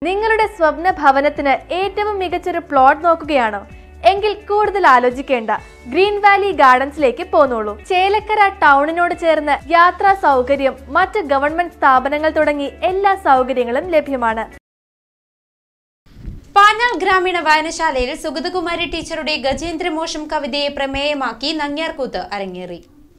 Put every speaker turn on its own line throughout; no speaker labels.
നിങ്ങളുടെ സ്വപ്ന ഭവനത്തിന് ഏറ്റവും മികച്ചൊരു പ്ലോട്ട് നോക്കുകയാണോ? എങ്കിൽ കൂടുതൽ ആലോചിക്കേണ്ട, ഗ്രീൻ വാലി ഗാർഡൻസിലേക്ക് പോന്നോളൂ. ചേലക്കര ടൗണിനോട് ചേർന്ന് യാത്രാ സൗകര്യം, മറ്റ് ഗവൺമെന്റ് സ്ഥാപനങ്ങൾ തുടങ്ങി എല്ലാ സൗകര്യങ്ങളും ലഭ്യമാണ്.
പാഞ്ഞാൾ ഗ്രാമീണ വായനശാലയിൽ സുഗതകുമാരി ടീച്ചറുടെ ഗജേന്ദ്രമോക്ഷം കവിതയെ പ്രമേയമാക്കി നങ്ങ്യാർകൂത്ത് അരങ്ങേറി.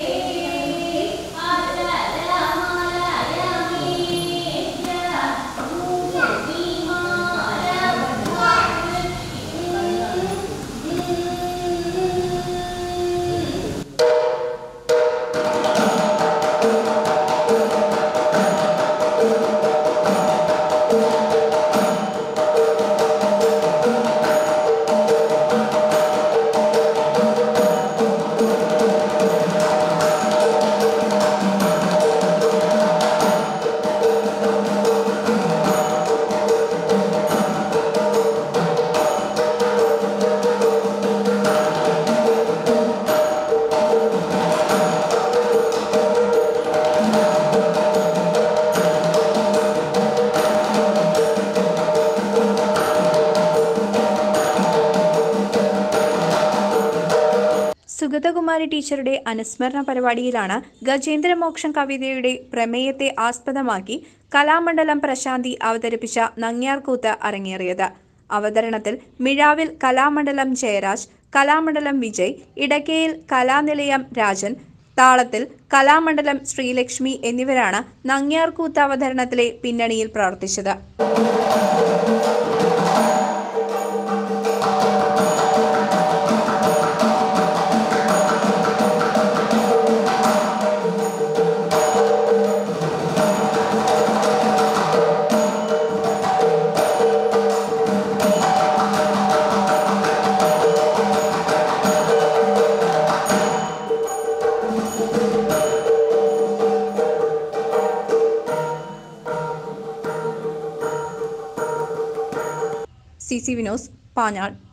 സുഗതകുമാരി ടീച്ചറുടെ അനുസ്മരണ പരിപാടിയിലാണ് ഗജേന്ദ്രമോക്ഷം കവിതയുടെ പ്രമേയത്തെ ആസ്പദമാക്കി കലാമണ്ഡലം പ്രശാന്തി അവതരിപ്പിച്ച നങ്ങ്യാർകൂത്ത് അരങ്ങേറിയത്. അവതരണത്തിൽ മിഴാവിൽ കലാമണ്ഡലം ജയരാജ്, കലാമണ്ഡലം വിജയ്, ഇടക്കയിൽ കലാനിലയം രാജൻ, താളത്തിൽ കലാമണ്ഡലം ശ്രീലക്ഷ്മി എന്നിവരാണ് നങ്ങ്യാർകൂത്ത് അവതരണത്തിലെ പിന്നണിയിൽ പ്രവർത്തിച്ചത്. CC Vinos, Panyal.